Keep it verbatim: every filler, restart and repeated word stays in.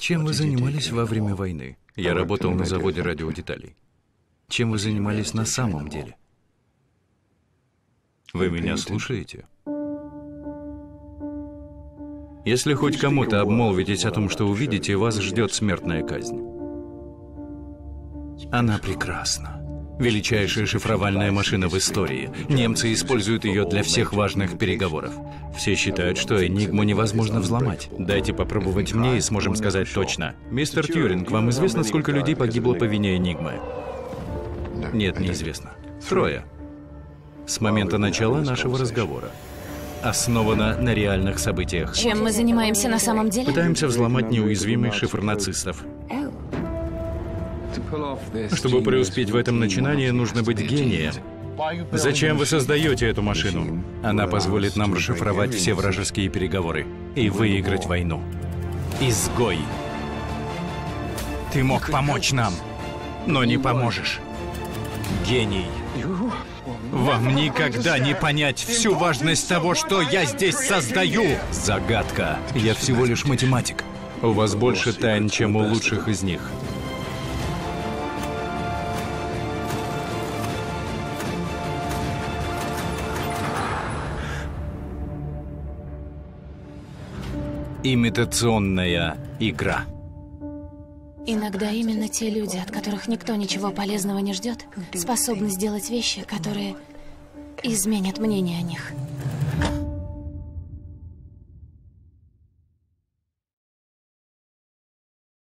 Чем вы занимались во время войны? Я работал на заводе радиодеталей. Чем вы занимались на самом деле? Вы меня слушаете? Если хоть кому-то обмолвитесь о том, что увидите, вас ждет смертная казнь. Она прекрасна. Величайшая шифровальная машина в истории. Немцы используют ее для всех важных переговоров. Все считают, что Энигму невозможно взломать. Дайте попробовать мне и сможем сказать точно. Мистер Тьюринг, вам известно, сколько людей погибло по вине Энигмы? Нет, неизвестно. Трое. С момента начала нашего разговора. Основана на реальных событиях. Чем мы занимаемся на самом деле? Пытаемся взломать неуязвимый шифр нацистов. Чтобы преуспеть в этом начинании, нужно быть гением. Зачем вы создаете эту машину? Она позволит нам расшифровать все вражеские переговоры и выиграть войну. Изгой. Ты мог помочь нам, но не поможешь. Гений. Вам никогда не понять всю важность того, что я здесь создаю. Загадка. Я всего лишь математик. У вас больше тайн, чем у лучших из них. Имитационная игра. Иногда именно те люди, от которых никто ничего полезного не ждет, способны сделать вещи, которые изменят мнение о них.